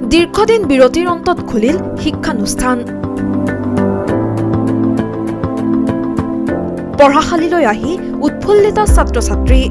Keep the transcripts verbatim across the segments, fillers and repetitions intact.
দীৰ্ঘদিন বিৰতিৰ অন্তত খুলিল শিক্ষানুষ্ঠান পঢ়াশালীলৈ আহি উৎফুল্লিত ছাত্ৰ ছাত্ৰী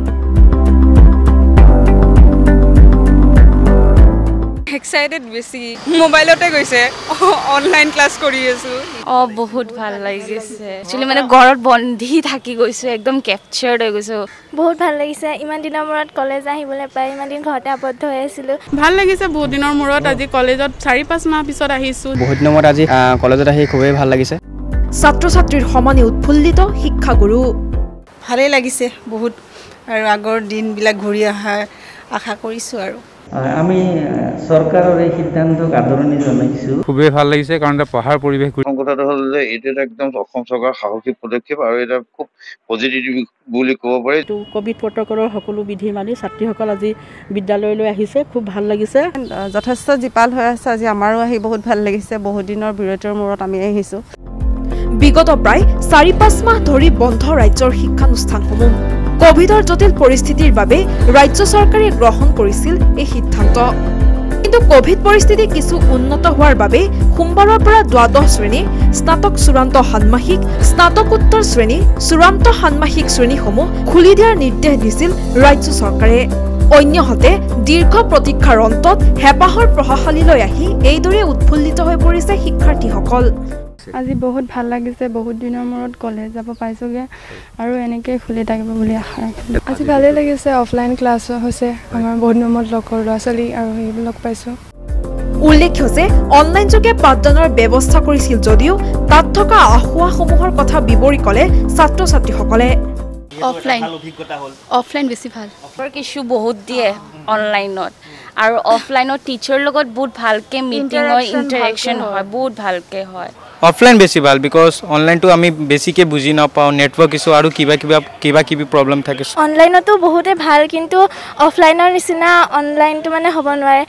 excited বেছি মোবাইলতে গৈছে অনলাইন ক্লাস কৰি আছো অ বহুত ভাল লাগিছে একচুয়ালি মানে ঘৰত বন্ধি থাকি গৈছো একদম ক্যাপচাৰ্ড হৈ গৈছো বহুত ভাল লাগিছে ইমান দিনৰ মূৰত কলেজ আহিবলৈ পাই ইমান দিন ঘৰতে আবদ্ধ হৈ আছিলো ভাল লাগিছে বহুত দিনৰ মূৰত আজি কলেজত চাৰি পাঁচ মাহ পিছত আহিছো বহুত দিনৰ মূৰত আজি কলেজত আহি খুবেই ভাল লাগিছে ছাত্ৰ ছাত্ৰীৰ সমানে উৎফুল্লিত শিক্ষাগুৰু ভালেই লাগিছে বহুত আৰু আগৰ দিনবিলাক ঘূৰি অহা আশা কৰিছো আৰু আমি সরকারের এই সিদ্ধান্তক আদৰণি জনাইছো খুবই ভাল লাগিছে কাৰণ এটা পঢ়াৰ পৰিৱেশ কথাটো হ'ল যে এইটো একদম অসম চৰকাৰৰ সাহসী পদক্ষেপ আৰু এটা খুব পজিটিভ বুলি ক'ব পাৰি কোভিড প্ৰটকলৰ সকলো বিধি মানি ছাত্ৰীসকল আজি বিদ্যালয়লৈ আহিছে খুব ভাল লাগিছে যথেষ্ট জীপাল হৈ আছে আজি আমাৰো আহি বহুত ভাল লাগিছে বহুত দিনৰ বিৰতিৰ মূৰত আমি আহিছো বিগত প্ৰায় চাৰি পাঁচ মাহ ধৰি বন্ধ ৰাজ্যৰ শিক্ষানুষ্ঠানসমূহ কোভিডৰ জটিল পৰিস্থিতিৰ বাবে ৰাজ্য চৰকাৰে গ্ৰহণ কৰিছিল এই সিদ্ধান্ত কিন্তু কোভিড পৰিস্থিতি কিছু উন্নত হোৱাৰ বাবে সোমবাৰৰ পৰা দ্বাদশ শ্ৰেণী স্নাতক চূড়ান্ত ষান্মাসিক স্নাতকোত্তৰ শ্ৰেণী চূড়ান্ত ষান্মাসিক শ্ৰেণীসমূহ খুলি দিয়াৰ নিৰ্দেশ দিছিল ৰাজ্য চৰকাৰে অন্যহাতে দীৰ্ঘ প্ৰতীক্ষাৰ অন্তত হেঁপাহৰ প্ৰশাসনীলৈ আহি এইদৰে উৎফুল্লিত হৈ পৰিছে শিক্ষাৰ্থীসকল আজি বহুত ভাল লাগিছে বহুত দিনৰ মূৰত কলেজ যাব পাইছোগে আৰু এনেকৈ খুলি থাকিব বুলি আশা ৰাখিলো আজি ভালে লাগিছে অফলাইন ক্লাছ হৈছে আমাৰ বহুত দিনৰ মূৰত লগৰ ল'ৰা ছোৱালী আৰু সেইবিলাক পাইছো উল্লেখ্য যে অনলাইন যোগে পাঠদানৰ ব্যৱস্থা কৰিছিল যদিও তাত থকা আহুৱাসমূহৰ কথা বিৱৰি ক'লে ছাত্ৰ ছাত্ৰীসকলে অফলাইন অফলাইন বেছি ভাল কিছু বহুত দিয়ে অনলাইনত আৰু অফলাইনত টিচাৰ লগত বহুত ভালকে মিটিং হয় ইন্টাৰেকশন হয় বহুত ভালকে হয় অফলাইন বেছি ভাল বিকজ অনলাইনটো আমি বেছিকে বুজি নাপাওঁ নেটৱৰ্ক ইছ্যু আৰু কিবা কিবা কিবা কিবি প্ৰব্লেম থাকে অনলাইনতো বহুতে ভাল কিন্তু অফলাইনৰ নিচিনা অনলাইনটো মানে হ'ব নোৱাৰে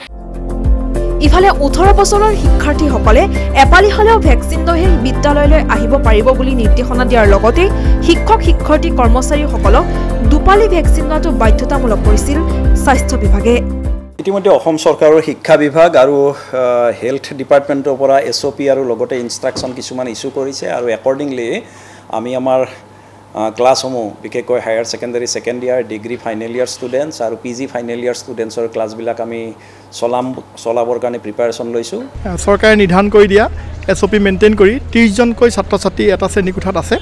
ইফালে ওঠৰ বছৰৰ শিক্ষাৰ্থীসকলে এপালি হলেও ভেকচিন লৈহে বিদ্যালয়লৈ আহিব পাৰিব বুলি নিৰ্দেশনা দিয়াৰ লগতে শিক্ষক শিক্ষাৰ্থী কৰ্মচাৰীসকলক দুপালি ভেকচিন লোৱাটো বাধ্যতামূলক কৰিছিল স্বাস্থ্য বিভাগে ইতিমধ্যে অসম চৰকাৰৰ শিক্ষা বিভাগ আৰু হেলথ ডিপাৰ্টমেণ্টৰ পৰা এছ অ' পি আৰু লগতে ইনষ্ট্ৰাকশ্যন কিছুমান ইছ্যু কৰিছে আৰু একৰ্ডিংলি আমি আমাৰ ক্লাছসমূহ বিশেষকৈ higher secondary second year degree final year students আৰু পি জি ফাইনেল ইয়াৰ ষ্টুডেণ্টছৰ ক্লাছবিলাক আমি চলাম চলাবৰ কাৰণে প্ৰিপাৰেশ্যন লৈছোঁ চৰকাৰে নিৰ্ধাৰণ কৰি দিয়া এছ অ' পি মেইনটেইন কৰি ত্ৰিছজনকৈ ছাত্ৰ ছাত্ৰী এটা শ্ৰেণীকোঠাত আছে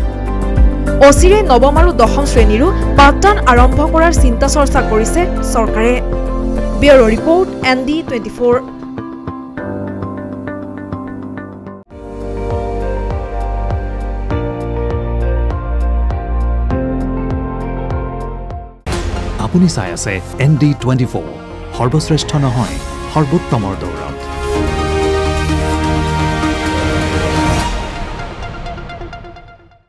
অচিৰে নৱম আৰু দশম শ্ৰেণীৰো পাঠদান আৰম্ভ কৰাৰ চিন্তা চৰ্চা কৰিছে চৰকাৰে bureau' report N D twenty four আপুনি চাই আছে এন ডি টুৱেণ্টি ফ'ৰ সৰ্বশ্ৰেষ্ঠ নহয় সৰ্বোত্তমৰ দৌৰত